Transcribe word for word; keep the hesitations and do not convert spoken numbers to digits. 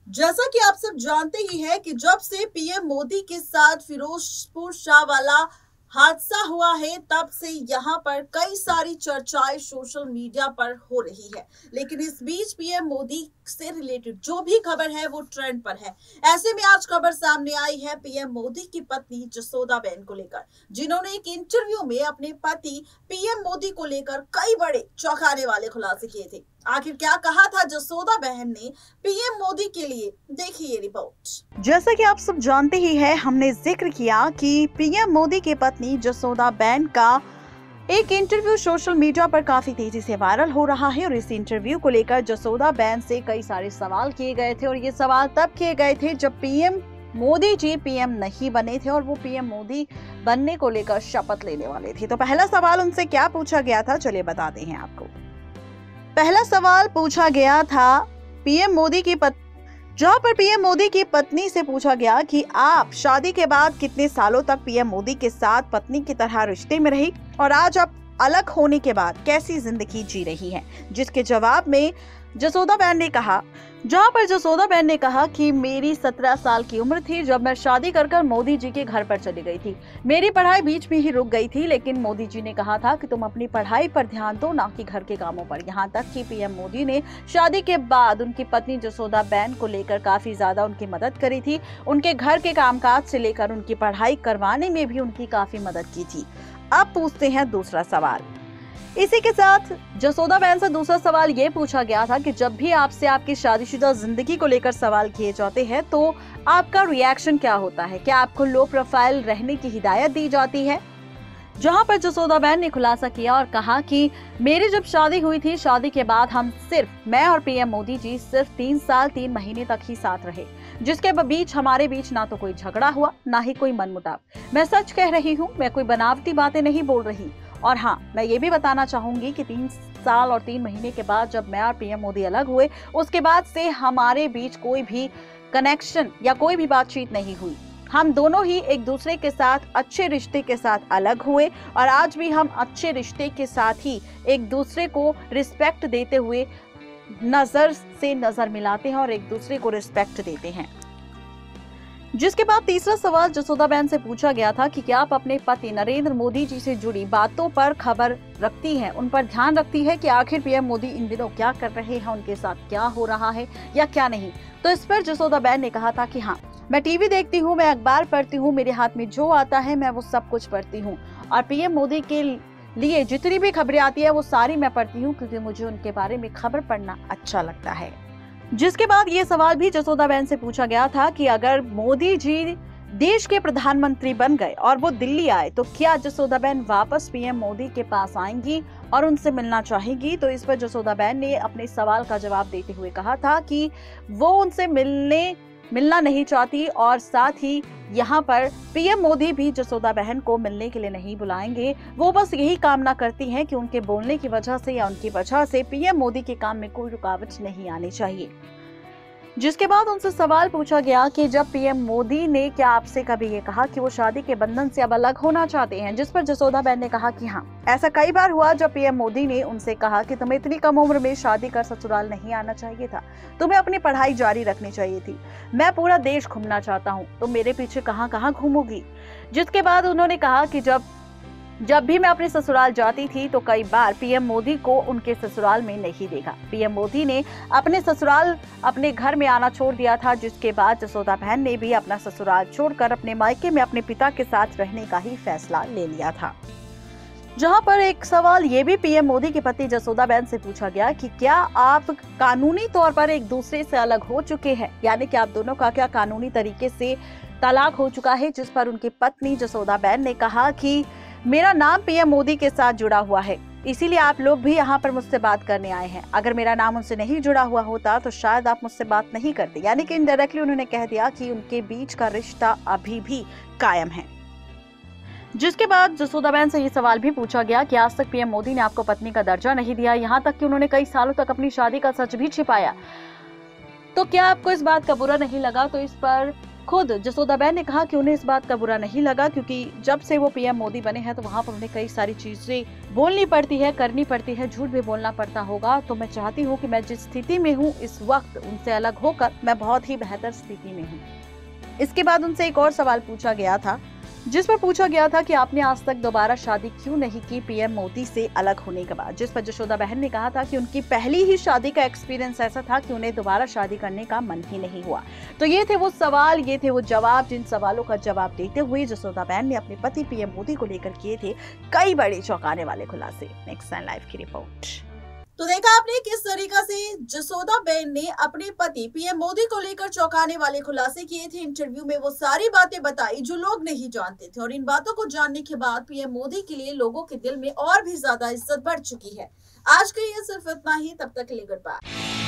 जैसा कि आप सब जानते ही हैं कि जब से पीएम मोदी के साथ फिरोजपुर शाह वाला हादसा हुआ है, तब से यहां पर कई सारी चर्चाएं सोशल मीडिया पर हो रही है। लेकिन इस बीच पीएम मोदी से रिलेटेड जो भी खबर है वो ट्रेंड पर है। ऐसे में आज खबर सामने आई है पीएम मोदी की पत्नी जसोदाबेन को लेकर, जिन्होंने एक इंटरव्यू में अपने पति पीएम मोदी को लेकर कई बड़े चौंकाने वाले खुलासे किए थे। आखिर क्या कहा था जसोदा बहन ने पीएम मोदी के लिए, देखिए ये रिपोर्ट। जैसा कि आप सब जानते ही हैं, हमने जिक्र किया कि पीएम मोदी की पत्नी जसोदाबेन का एक इंटरव्यू सोशल मीडिया पर काफी तेजी से वायरल हो रहा है और इस इंटरव्यू को लेकर जसोदाबेन से कई सारे सवाल किए गए थे और ये सवाल तब किए गए थे जब पीएम मोदी जी पीएम नहीं बने थे और वो पीएम मोदी बनने को लेकर शपथ लेने वाले थे। तो पहला सवाल उनसे क्या पूछा गया था, चलिए बताते हैं आपको। पहला सवाल पूछा गया था पीएम मोदी की पत्नी जहां पर पीएम मोदी की पत्नी से पूछा गया कि आप शादी के बाद कितने सालों तक पीएम मोदी के साथ पत्नी की तरह रिश्ते में रही और आज आप अलग होने के बाद कैसी जिंदगी जी रही हैं। जिसके जवाब में जसोदाबेन ने कहा जहां पर जसोदाबेन ने कहा कि मेरी सत्रह साल की उम्र थी जब मैं शादी कर कर मोदी जी के घर पर चली गई थी। मेरी पढ़ाई बीच में ही रुक गई थी, लेकिन मोदी जी ने कहा था कि तुम अपनी पढ़ाई पर ध्यान दो, ना कि घर के कामों पर। यहाँ तक कि पीएम मोदी ने शादी के बाद उनकी पत्नी जसोदाबेन को लेकर काफी ज्यादा उनकी मदद करी थी। उनके घर के कामकाज से लेकर उनकी पढ़ाई करवाने में भी उनकी काफी मदद की थी। अब पूछते हैं दूसरा सवाल। इसी के साथ जसोदाबेन से दूसरा सवाल ये पूछा गया था कि जब भी आपसे आपकी शादीशुदा जिंदगी को लेकर सवाल किए जाते हैं तो आपका रिएक्शन क्या होता है? क्या आपको लो प्रोफाइल रहने की हिदायत दी जाती है? जहां पर जसोदाबेन ने खुलासा किया और कहा कि मेरी जब शादी हुई थी, शादी के बाद हम सिर्फ मैं और पीएम मोदी जी सिर्फ तीन साल तीन महीने तक ही साथ रहे, जिसके बीच हमारे बीच ना तो कोई झगड़ा हुआ ना ही कोई मनमुटाव। मैं सच कह रही हूँ, मैं कोई बनावटी बातें नहीं बोल रही। और हाँ, मैं ये भी बताना चाहूंगी कि तीन साल और तीन महीने के बाद जब मैं और पीएम मोदी अलग हुए, उसके बाद से हमारे बीच कोई भी कनेक्शन या कोई भी बातचीत नहीं हुई। हम दोनों ही एक दूसरे के साथ अच्छे रिश्ते के साथ अलग हुए और आज भी हम अच्छे रिश्ते के साथ ही एक दूसरे को रिस्पेक्ट देते हुए नजर से नजर मिलाते हैं और एक दूसरे को रिस्पेक्ट देते हैं। जिसके बाद तीसरा सवाल जसोदाबेन से पूछा गया था कि क्या आप अपने पति नरेंद्र मोदी जी से जुड़ी बातों पर खबर रखती हैं, उन पर ध्यान रखती है कि आखिर पीएम मोदी इन दिनों क्या कर रहे हैं, उनके साथ क्या हो रहा है या क्या नहीं। तो इस पर जसोदाबेन ने कहा था कि हाँ, मैं टीवी देखती हूँ, मैं अखबार पढ़ती हूँ, मेरे हाथ में जो आता है मैं वो सब कुछ पढ़ती हूँ और पीएम मोदी के लिए जितनी भी खबरें आती है वो सारी मैं पढ़ती हूँ क्योंकि मुझे उनके बारे में खबर पढ़ना अच्छा लगता है। जिसके बाद ये सवाल भी जसोदाबेन से पूछा गया था कि अगर मोदी जी देश के प्रधानमंत्री बन गए और वो दिल्ली आए तो क्या जसोदाबेन वापस पीएम मोदी के पास आएंगी और उनसे मिलना चाहेंगी। तो इस पर जसोदाबेन ने अपने सवाल का जवाब देते हुए कहा था कि वो उनसे मिलने मिलना नहीं चाहती और साथ ही यहाँ पर पीएम मोदी भी जसोदाबेन को मिलने के लिए नहीं बुलाएंगे। वो बस यही कामना करती हैं कि उनके बोलने की वजह से या उनकी वजह से पीएम मोदी के काम में कोई रुकावट नहीं आनी चाहिए। जिसके बाद उनसे सवाल पूछा गया कि जब पीएम मोदी ने क्या आपसे कभी ये कहा कि वो शादी के बंधन से अब अलग होना चाहते हैं। जिस पर जसोदाबेन ने कहा कि हाँ, ऐसा कई बार हुआ जब पीएम मोदी ने उनसे कहा कि तुम्हें इतनी कम उम्र में शादी कर ससुराल नहीं आना चाहिए था, तुम्हें अपनी पढ़ाई जारी रखनी चाहिए थी, मैं पूरा देश घूमना चाहता हूँ, तुम मेरे पीछे कहाँ कहाँ घूमोगी। जिसके बाद उन्होंने कहा कि जब जब भी मैं अपने ससुराल जाती थी तो कई बार पीएम मोदी को उनके ससुराल में नहीं देखा। पीएम मोदी ने अपने ससुराल अपने घर में आना छोड़ दिया था। जिसके बाद जसोदाबेन ने भी अपना ससुराल छोड़कर अपने मायके में अपने पिता के साथ रहने का ही फैसला ले लिया था। जहां पर एक सवाल ये भी पीएम मोदी की पत्नी जसोदाबेन से पूछा गया कि क्या आप कानूनी तौर पर एक दूसरे से अलग हो चुके हैं, यानी कि आप दोनों का क्या कानूनी तरीके से तलाक हो चुका है। जिस पर उनकी पत्नी जसोदाबेन ने कहा कि मेरा नाम पीएम मोदी के साथ जुड़ा हुआ है, इसीलिए आप लोग भी यहाँ पर मुझसे बात करने आए हैं। अगर मेरा नाम उनसे नहीं जुड़ा हुआ होता तो शायद आप मुझसे बात नहीं करते। यानी कि इनडायरेक्टली उन्होंने कह दिया कि उनके बीच का रिश्ता अभी भी कायम है। जिसके बाद जसोदाबेन से ये सवाल भी पूछा गया कि आज तक पीएम मोदी ने आपको पत्नी का दर्जा नहीं दिया, यहाँ तक कि उन्होंने कई सालों तक अपनी शादी का सच भी छिपाया, तो क्या आपको इस बात का बुरा नहीं लगा। तो इस पर खुद जसोदाबेन ने कहा कि उन्हें इस बात का बुरा नहीं लगा, क्योंकि जब से वो पीएम मोदी बने हैं तो वहां पर उन्हें कई सारी चीजें बोलनी पड़ती है, करनी पड़ती है, झूठ भी बोलना पड़ता होगा। तो मैं चाहती हूँ कि मैं जिस स्थिति में हूँ इस वक्त उनसे अलग होकर मैं बहुत ही बेहतर स्थिति में हूँ। इसके बाद उनसे एक और सवाल पूछा गया था, जिस पर पूछा गया था कि आपने आज तक दोबारा शादी क्यों नहीं की पीएम मोदी से अलग होने के बाद, जिस पर जसोदाबेन ने कहा था कि उनकी पहली ही शादी का एक्सपीरियंस ऐसा था कि उन्हें दोबारा शादी करने का मन ही नहीं हुआ। तो ये थे वो सवाल, ये थे वो जवाब, जिन सवालों का जवाब देते हुए जसोदाबेन ने अपने पति पीएम मोदी को लेकर किए थे कई बड़े चौंकाने वाले खुलासे। नेक्स्ट नाइन लाइव की रिपोर्ट। तो देखा आपने किस तरीका से जसोदाबेन ने अपने पति पीएम मोदी को लेकर चौंकाने वाले खुलासे किए थे। इंटरव्यू में वो सारी बातें बताई जो लोग नहीं जानते थे, और इन बातों को जानने के बाद पीएम मोदी के लिए लोगों के दिल में और भी ज्यादा इज्जत बढ़ चुकी है। आज के लिए सिर्फ इतना ही, तब तक के लिए गुड बाय।